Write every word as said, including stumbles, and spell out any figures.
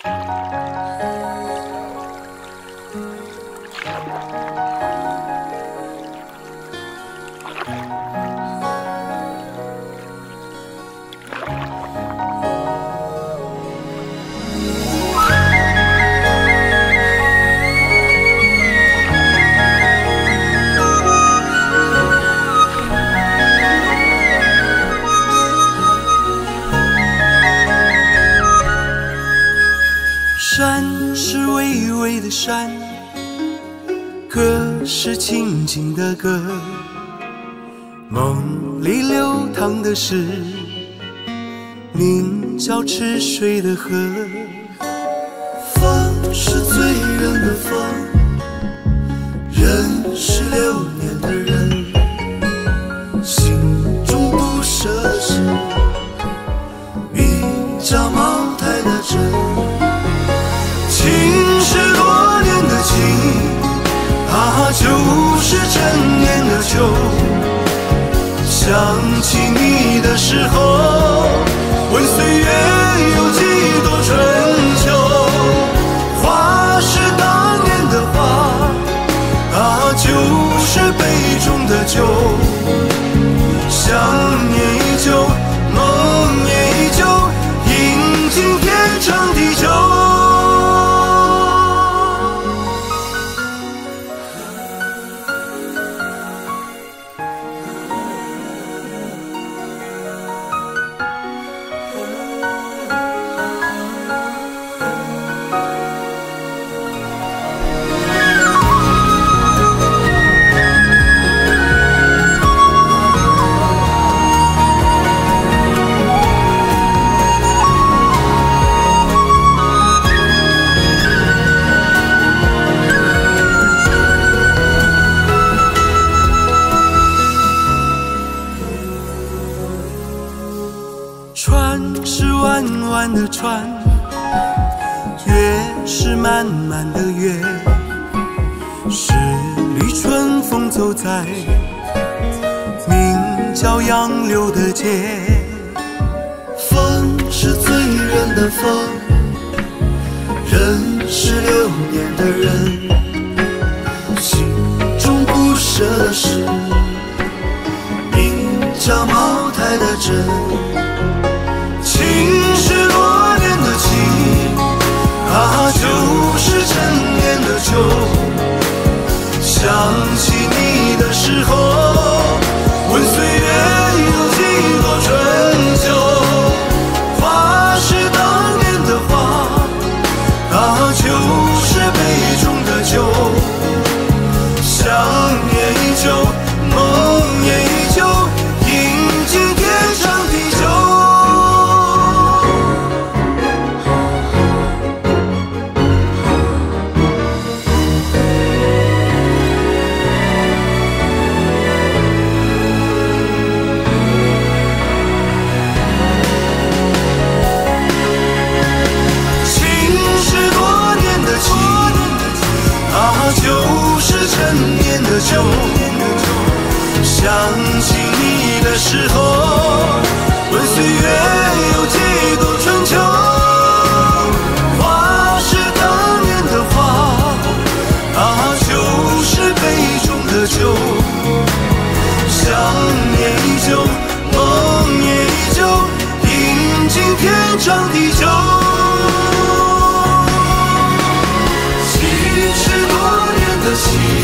山是巍巍的山，歌是静静的歌，梦里流淌的是名叫池水的河。风是醉人的风，人是流年的人，心中不舍的是名叫茅台的针。情是多年的情，啊，酒是陈年的酒。想起你的时候，问岁月有几多春秋。花是当年的花，啊，酒是杯中的酒。想念依旧，梦也依旧，饮尽天长地久。船是弯弯的船，月是满满的月，十里春风走在名叫杨柳的街。风是醉人的风，人是流年的人，心中不舍的是名叫茅台的针。情是多年的情，啊，酒是陈年的酒。想起你的时候，问岁月有几多春秋。花是当年的花，啊，酒是杯中的酒。想念依旧，梦也依旧，饮尽天长地久。酒是陈年的酒，想起你的时候，问岁月有几多春秋。花是当年的花，啊，酒是杯中的酒。想念依旧，梦也依旧，饮尽天长地久。情是多年的情，